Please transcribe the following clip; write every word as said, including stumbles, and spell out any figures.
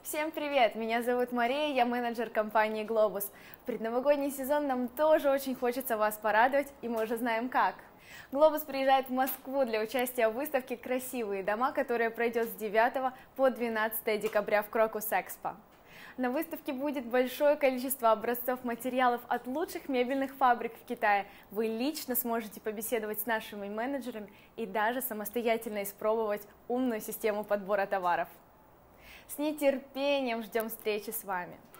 Всем привет! Меня зовут Мария, я менеджер компании Globus. В предновогодний сезон нам тоже очень хочется вас порадовать, и мы уже знаем как. Globus приезжает в Москву для участия в выставке «Красивые дома», которая пройдет с девятого по двенадцатое декабря в Крокус Экспо. На выставке будет большое количество образцов материалов от лучших мебельных фабрик в Китае. Вы лично сможете побеседовать с нашими менеджерами и даже самостоятельно испробовать умную систему подбора товаров. С нетерпением ждем встречи с вами!